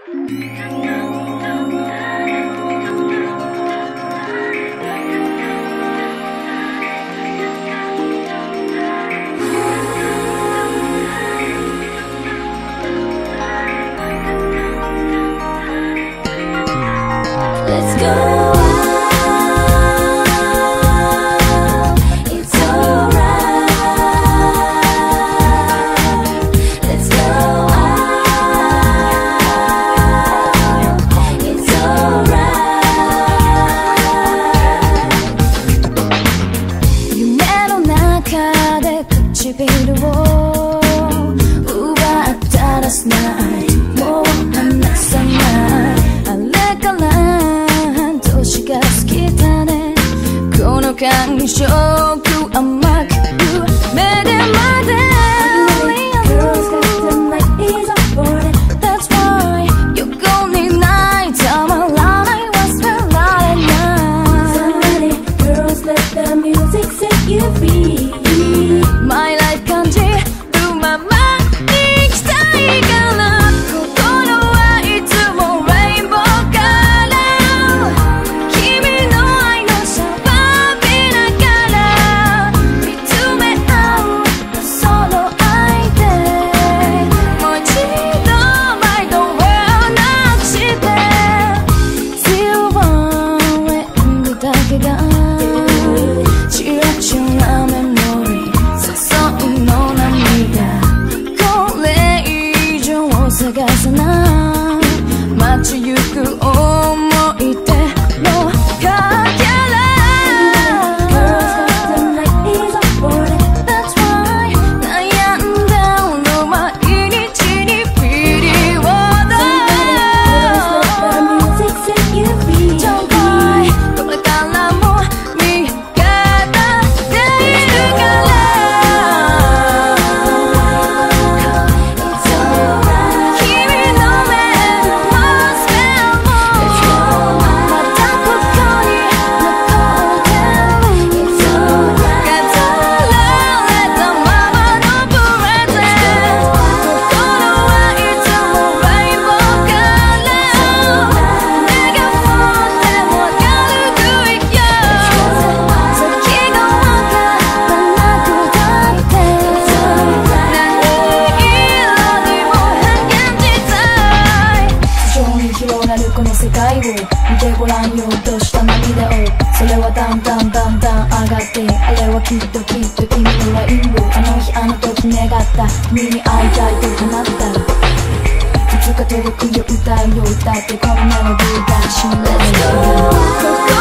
唇を奪ったラスナイトもう離さないあれから半年が過ぎたねこの感触甘く目でまで探さない街行く思い出のかけら That's why 悩んでる毎日にピリオド Don't cry これからも味方でいるからこの世界を見てごらんよどうした涙をそれはだんだんだんだん上がってあれはきっときっと君のラインをあの日あの時願った君に会いたいと放ったいつか届くよ歌うよ歌ってこのメロディーが死んでる